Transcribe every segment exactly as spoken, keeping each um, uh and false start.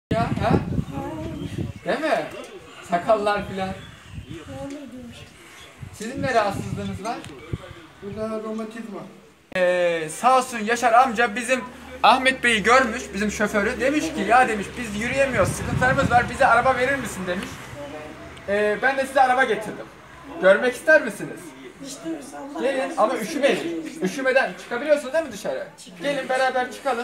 Ya ha? Değil mi? Sakallar filan. Sizin ne rahatsızlığınız var? Burada romatizma. Ee, sağ olsun Yaşar amca bizim Ahmet Bey'i görmüş, bizim şoförü. Demiş ki ya demiş biz yürüyemiyoruz, sıkıntılarımız var, bize araba verir misin demiş. Ee, ben de size araba getirdim. Görmek ister misiniz? Gelin ama üşümeyin. Üşümeden çıkabiliyorsunuz değil mi dışarı? Gelin beraber çıkalım.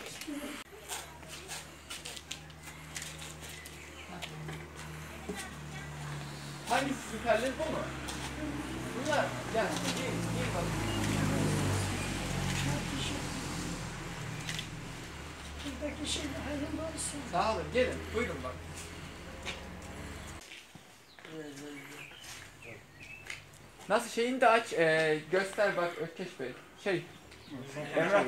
Hangisi süperlik bu mu? Bunlar yani iyi, iyi bakın. Buradaki şey hayırlı olsun. Sağ olun gelin buyurun bak. Nasıl şeyini de aç ee, göster bak Ökkeş Bey. Şey Emrah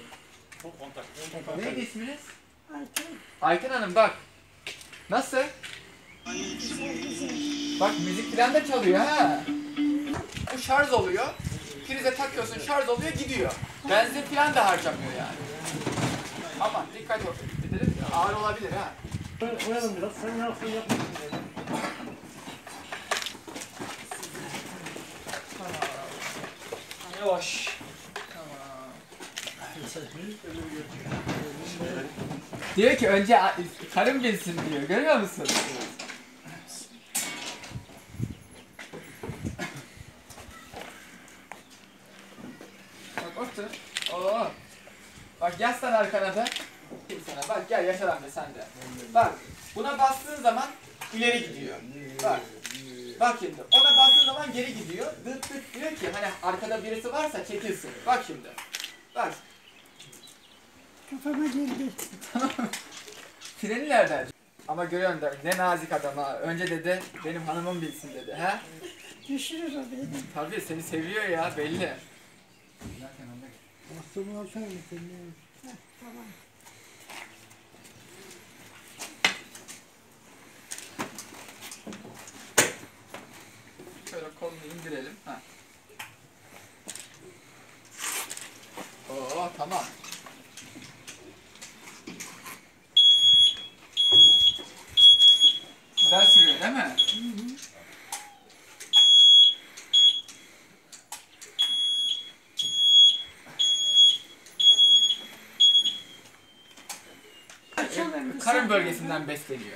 neydi isminiz? Ayten, Ayten Hanım bak. Nasıl? güzel güzel. Bak müzik falan da çalıyor ha. Bu şarj oluyor. Prize takıyorsun şarj oluyor gidiyor. Benzin falan da harcamıyor yani. Aman dikkat edelim ağır olabilir ha. Oynayalım biraz. Sen ne yapsın yapma. Yavaş. Tamam. Diyor ki önce karım bilsin diyor. Görüyor musun? Bak otur. Oo. Bak yaslan arkana da. Sana. Bak gel Yaşar amca sen de. Bak buna bastığın zaman ileri gidiyor. Bak. Bak şimdi ona bastığı zaman geri gidiyor. Dıt dıt diyor ki hani arkada birisi varsa çekilsin. Bak şimdi. Bak. Kafama girdi. Freni nereden? Ama görüyorsun da ne nazik adam ha. Önce dedi benim hanımım bilsin dedi. He? Düşürür o beni. Tabii seni seviyor ya belli. Bastığımı alsana mı seni? Heh, tamam. Şöyle kolunu indirelim. Ha. Oo tamam. Güzel sürüyor değil mi? Hı hı. Karın bölgesinden besleniyor.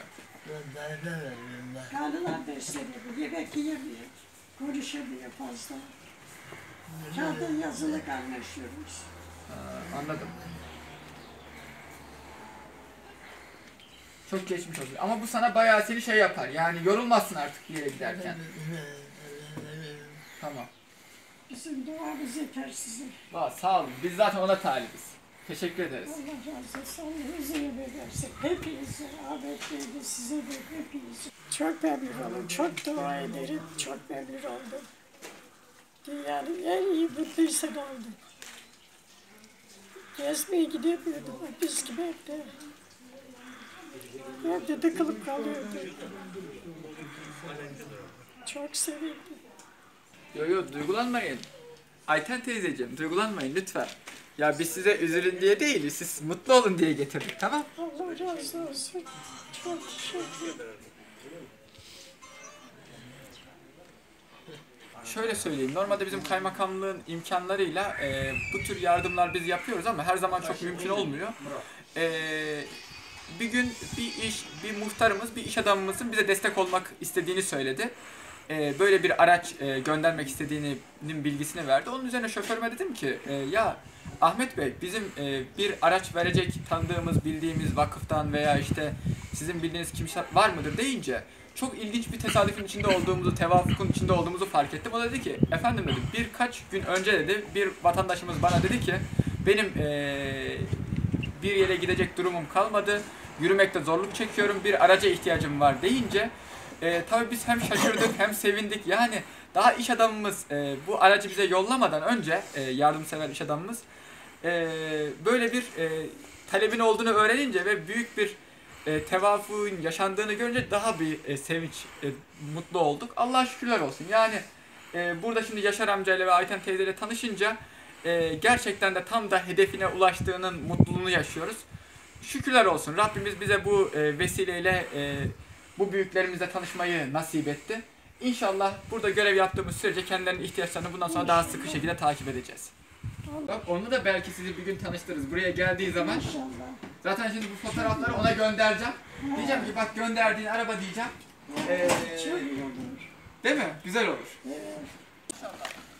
Karnılar besleniyor. Yemek yiyemiyor. Konuşamıyor fazla. Kağıda yazılı anlaşıyoruz. Ha, anladım. Çok geçmiş olsun. Ama bu sana bayağı seni şey yapar. Yani yorulmazsın artık bir yere giderken. Tamam. Bizim duamız yeter size. Vay, sağ olun. Biz zaten ona talibiz. Teşekkür ederiz. Allah razı olsun. Allah izin verirse hepinize, Ahmet Bey'de size de hepinize. Çok memnun oldum. Çok dua ederim. Çok memnun oldum. Dünyanın en iyi mutlu insanı oldum. Gezmeye gidemiyordum. Biz gibi evde. Evde tıkılıp kalıyordum. Çok sevindim. Yo yo duygulanmayın. Ayten teyzeciğim duygulanmayın lütfen. Ya biz size üzülün diye değil, siz mutlu olun diye getirdik tamam? Allah razı olsun. Çok teşekkür ederim. Şöyle söyleyeyim, normalde bizim kaymakamlığın imkanlarıyla e, bu tür yardımlar biz yapıyoruz ama her zaman çok mümkün olmuyor. E, bir gün bir iş, bir muhtarımız, bir iş adamımızın bize destek olmak istediğini söyledi. E, böyle bir araç e, göndermek istediğinin bilgisini verdi. Onun üzerine şoförüme dedim ki, e, ya Ahmet Bey bizim e, bir araç verecek tanıdığımız, bildiğimiz vakıftan veya işte sizin bildiğiniz kimse var mıdır deyince çok ilginç bir tesadüfün içinde olduğumuzu, tevafukun içinde olduğumuzu fark ettim. O da dedi ki, efendim dedi, birkaç gün önce dedi, bir vatandaşımız bana dedi ki, benim ee, bir yere gidecek durumum kalmadı, yürümekte zorluk çekiyorum, bir araca ihtiyacım var deyince, e, tabii biz hem şaşırdık hem sevindik. Yani daha iş adamımız e, bu aracı bize yollamadan önce, e, yardımsever iş adamımız, e, böyle bir e, talebin olduğunu öğrenince ve büyük bir E, tevafuğun yaşandığını görünce daha bir e, sevinç, e, mutlu olduk. Allah'a şükürler olsun. Yani e, burada şimdi Yaşar amcayla ve Ayten teyzeyle tanışınca e, gerçekten de tam da hedefine ulaştığının mutluluğunu yaşıyoruz. şükürler olsun. Rabbimiz bize bu e, vesileyle e, bu büyüklerimizle tanışmayı nasip etti. İnşallah burada görev yaptığımız sürece kendilerinin ihtiyaçlarını bundan sonra daha sıkı şekilde takip edeceğiz. Bak onu da belki sizi bir gün tanıştırırız. Buraya geldiği zaman İnşallah. zaten şimdi bu fotoğrafları ona göndereceğim. Diyeceğim ki bak gönderdiğin araba diyeceğim. Ee, Çok iyi olur. değil mi? Güzel olur. Evet. İnşallah.